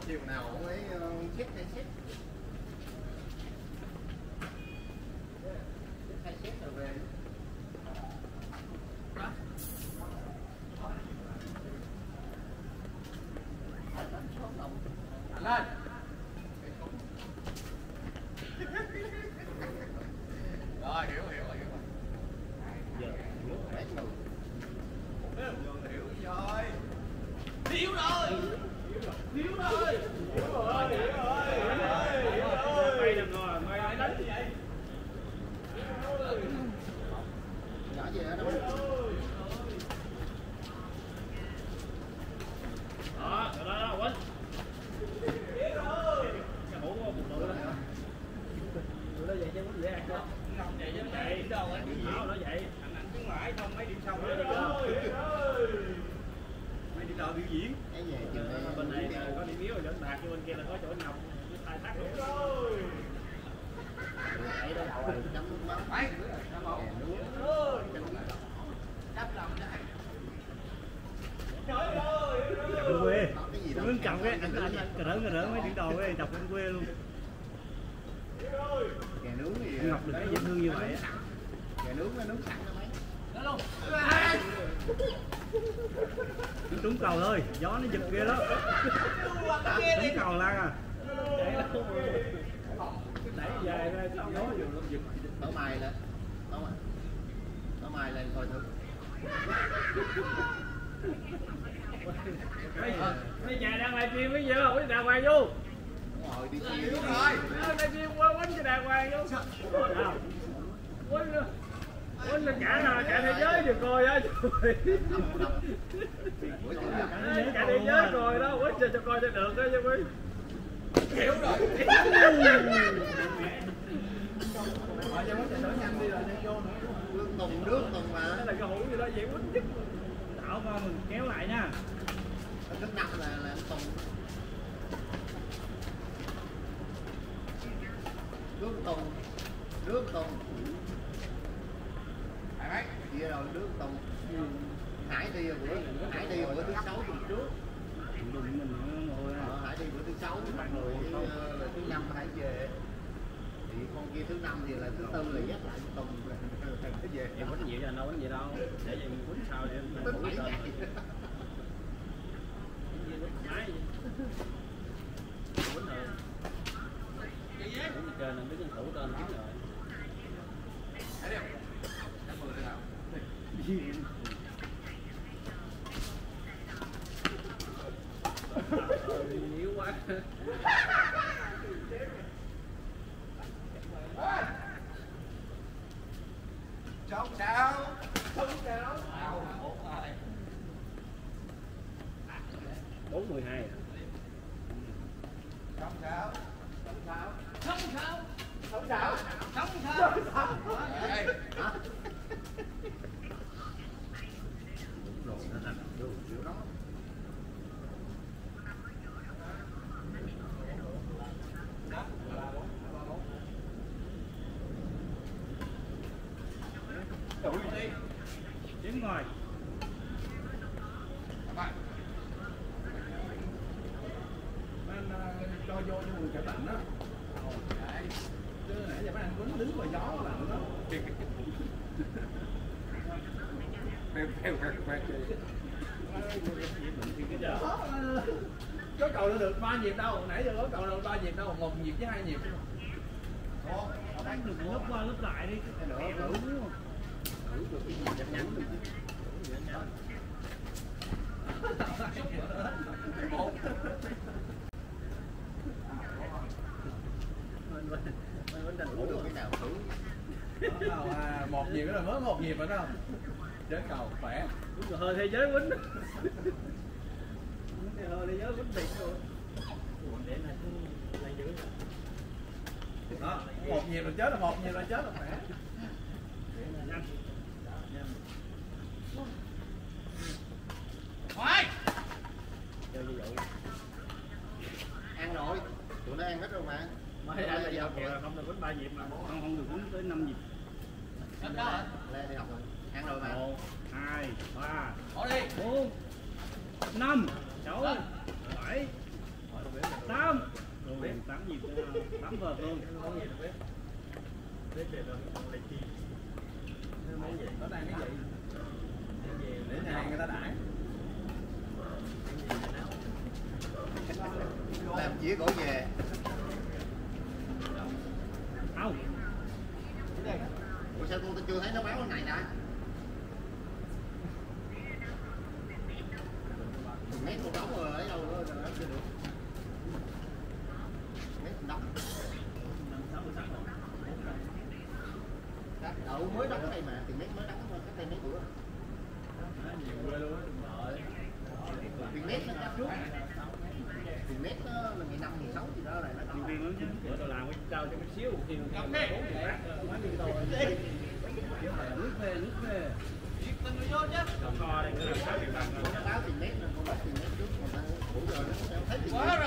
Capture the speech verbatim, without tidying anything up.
chiều nào cũng ấy xếp hay xếp hay xếp rồi về lên rồi hiểu hiểu hiểu giờ hiểu rồi hiểu rồi hiểu rồi hiểu rồi hiểu rồi mày đừng ngồi mày hãy đánh gì vậy nhỏ gì đó đó đó đó quýnh cái mũ của một tụi đó tụi nó vậy chứ muốn dễ ăn không không vậy chứ vậy đâu anh cái gì nó vậy anh anh cứ mãi không mấy điểm xong rồi mấy điểm đầu biểu diễn cái gì bên này có điểm yếu rồi dẫn bạc chứ bên kia là có chỗ ngọc khai thác đúng rồi vậy đó rồi chấm máu phải đắp lòng đây trời ơi quê muốn cầm cái anh anh cờ rỡn cờ rỡn mấy điện đồ cái chọc lên quê luôn kè nướng thì ngọc được cái dễ thương như vậy á kè nướng nó nướng sẵn mấy đó luôn nó trúng cầu thôi gió nó giật kia đó trúng cầu lan à đẩy về ra gió vừa nó giật mở mày lên mở mày mở mày lên coi thử mấy nhà đang live stream bây giờ quýnh đàng hoàng vô ngồi đi chiêu đúng rồi live stream qua quýnh cho đàng hoàng vô quýnh quýnh là cả cả thế giới đều coi á cả thế giới coi đó quýnh cho cho coi cho được đó chứ quýnh hiểu rồi rồi cho quýnh đổi nhanh đi rồi vô nữa nước tùng nước tùng mà cái là cái hũ gì đó vậy quýnh chứ đảo con mình kéo lại nha nước năm là là anh tùng nước tùng nước tùng phải kia rồi nước tùng Hải đi bữa Hải đi bữa thứ sáu tuần trước ờ, Hải đi bữa thứ sáu rồi là thứ năm Hải về thì con kia thứ năm thì là thứ tư là dắt lại tùng cái về em quýnh gì đâu quýnh gì đâu để vậy mình quýnh sao để mình quýnh bảy ngày quýnh rồi quýnh trên mình biết con thủ trên kiếm rồi yếu quá cháu cháu cháu cháu bốn mười hai cháu cháu cháu cháu cháu cháu cháu cháu cháu cháu Đứng ngồi. Anh cho vô cho người cả lạnh đó. Chứ nãy giờ mấy anh quýnh đứng ngoài gió lạnh đó. Có cầu nó được ba nhịp đâu, nãy giờ có cầu được ba nhịp đâu, một nhịp với hai nhịp. Ồ, đánh được lớp qua lớp lại đi. Được, đủ đúng không? Đủ được cái gì nhanh nhanh được. Một. Đủ được cái nào thử. À, một nhịp đó mới một nhịp rồi đó. Chết cầu khỏe. Đúng rồi, hơi thế giới quýnh. Hơi thế giới quýnh thiệt rồi. Để này lại giữ. Đó, một nhịp là chết là một nhịp là chết là khỏe. Nhanh. Thôi. Chơi như vậy. Ăn rồi. Tụi nó ăn hết rồi mà. Mới ăn là giờ kìa, không được quýnh ba nhịp mà. Không không được quýnh tới năm nhịp. Hết đó hả? Lê đi học rồi. Ăn rồi mà. một, hai, ba, bốn, năm, sáu, bảy. Cắm vợt luôn. Có đang cái gì? Để nhà người ta đãi. Làm chĩa gỗ về. Không. Ủa sao tôi chưa thấy nó báo cái này nè? Mấy con đóng rồi ấy đâu đó nó chưa được. Mấy con đóng. Đậu mới đóng đây mà, tiền mét mới đóng thôi, cách đây mấy bữa. Tiền mét nó đắp trước. Tiền mét nó là ngày năm, ngày sáu gì đó là nó đóng. Nhân viên hướng dẫn bữa tao làm cái trao cho cái xíu thì Cầm đi. nước về nước về. Không kho đây, cứ làm sáu triệu đồng. Nó báo tiền mét nó không báo tiền mét trước mà ta bữa giờ nó thấy tiền mét.